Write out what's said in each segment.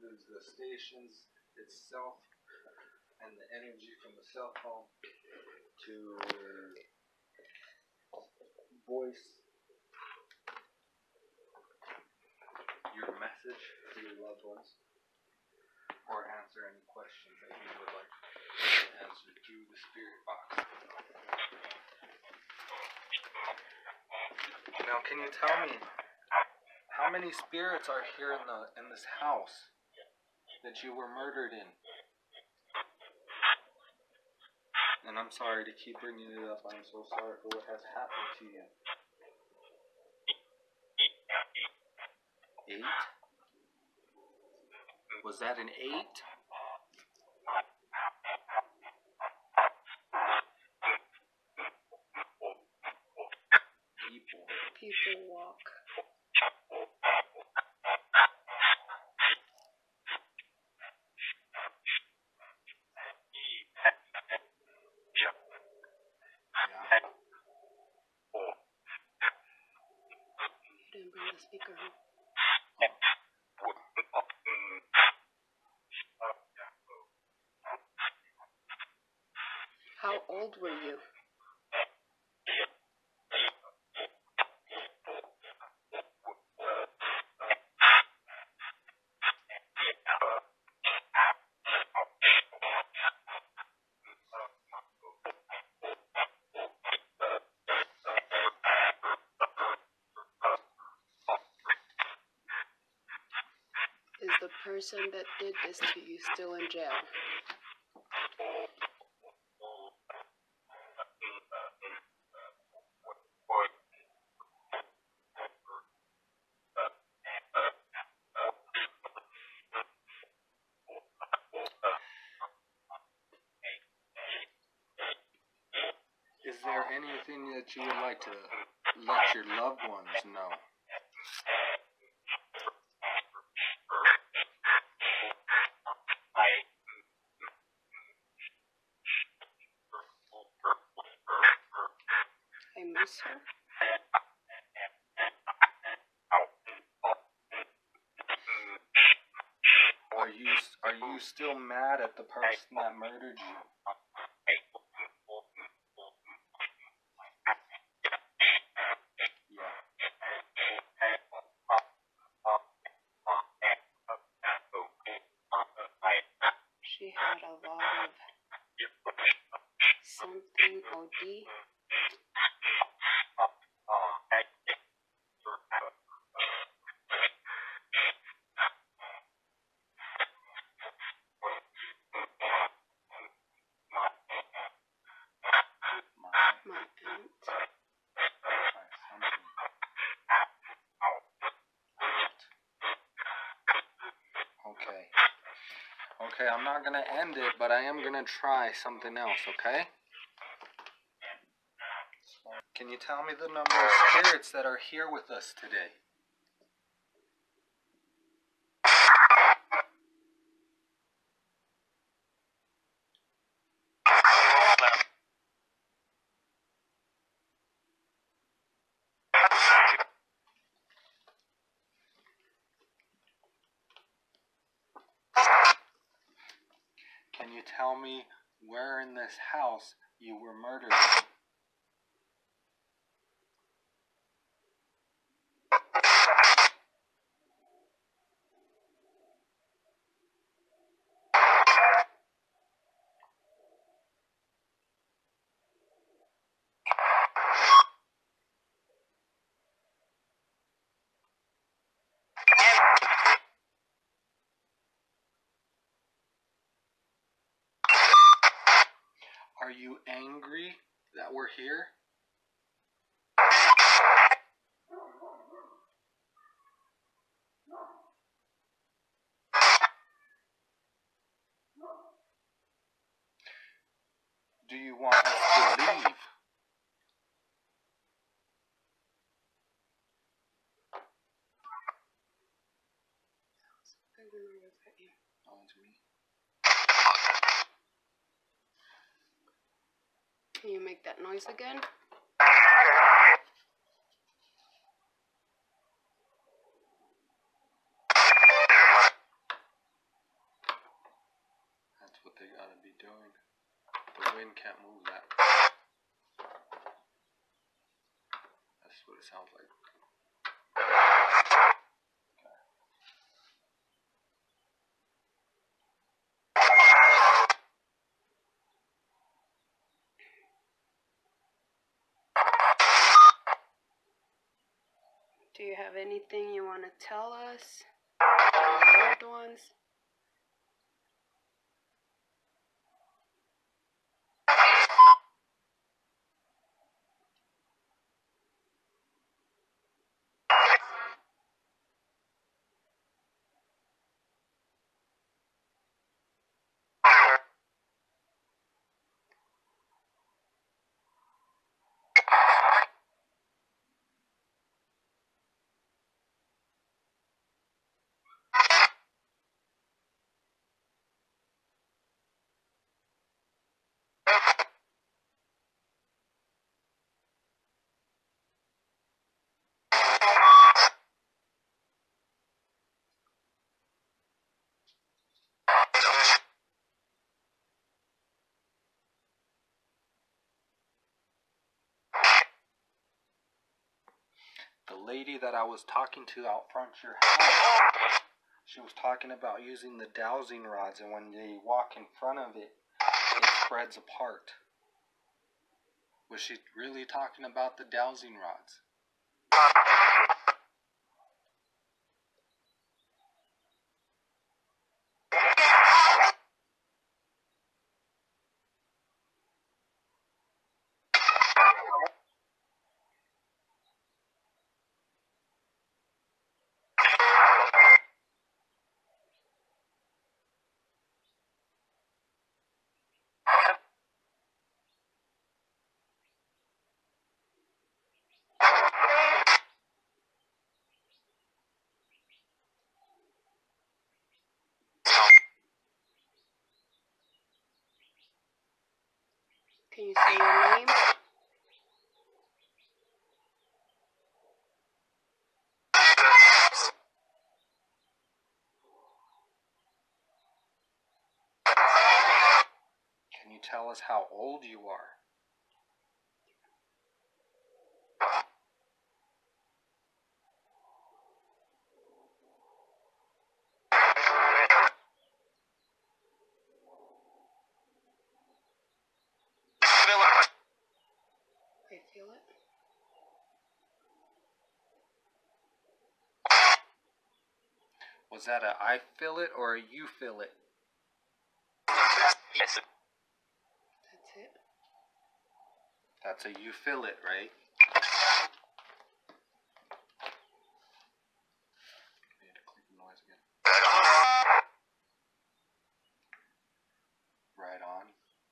the stations itself and the energy from the cell phone to voice your message to your loved ones, or answer any questions that you would like answered through the spirit box. Now, can you tell me how many spirits are here in this house that you were murdered in? And I'm sorry to keep bringing it up. I'm so sorry for what has happened to you. 8? Was that an 8? People walk. You didn't bring the speaker home. How old were you? Is the person that did this to you still in jail? Is there anything that you would like to let your loved ones know? I miss her. Are you still mad at the person that murdered you? She had a lot of something OD. My aunt. Okay, I'm not going to end it, but I am going to try something else, okay? Can you tell me the number of spirits that are here with us today? Can you tell me where in this house you were murdered in? Are you angry that we're here? Do you want us to leave? Oh, it's me. Can you make that noise again? wind can't move that. That's what it sounds like. Do you have anything you want to tell us? Your loved ones? The lady that I was talking to out front your house, she was talking about using the dowsing rods, and when they walk in front of it, it spreads apart. Was she really talking about the dowsing rods? Can you say your name? Can you tell us how old you are? I feel it. Was that a I feel it or a you feel it? That's it. That's a you feel it, right? Need to click the noise again. Right on.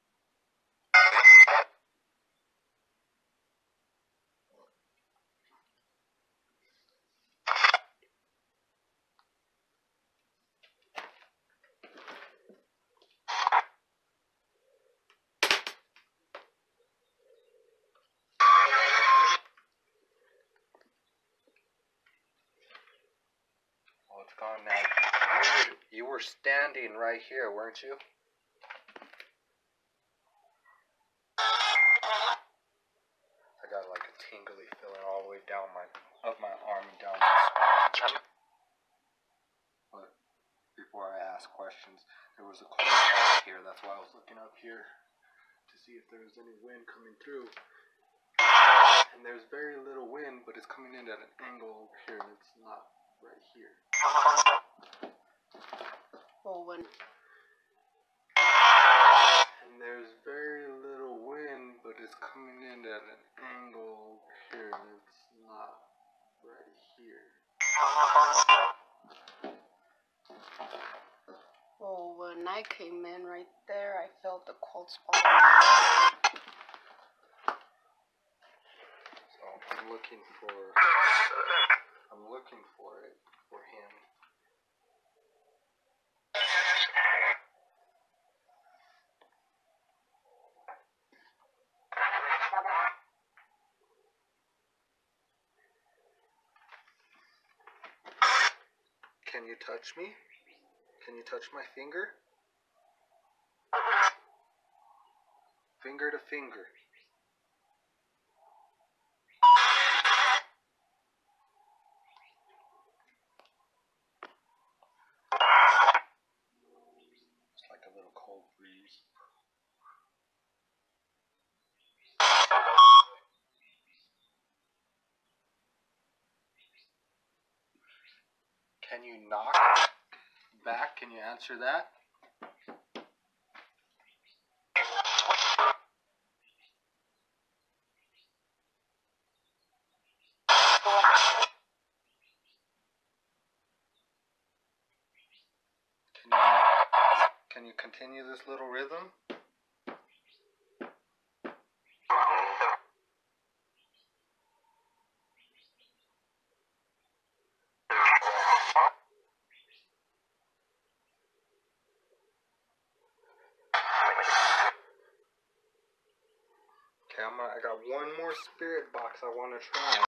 Oh, it's gone now. You were standing right here, weren't you? I got like a tingly feeling all the way down up my arm and down my spine. But before I ask questions, there was a cold spot here. That's why I was looking up here to see if there was any wind coming through. And there's very little wind, but it's coming in at an angle over here, and it's not right here. Well, when And there's very little wind, but it's coming in at an angle over here, and it's not right here. Well, when I came in right there, I felt the cold spot on my leg. So I'm looking for it for him. Can you touch me? Can you touch my finger? finger to finger. It's like a little cold breeze. Can you knock back? Can you answer that? Can you knock? Can you continue this little rhythm? Okay, I got one more spirit box I want to try.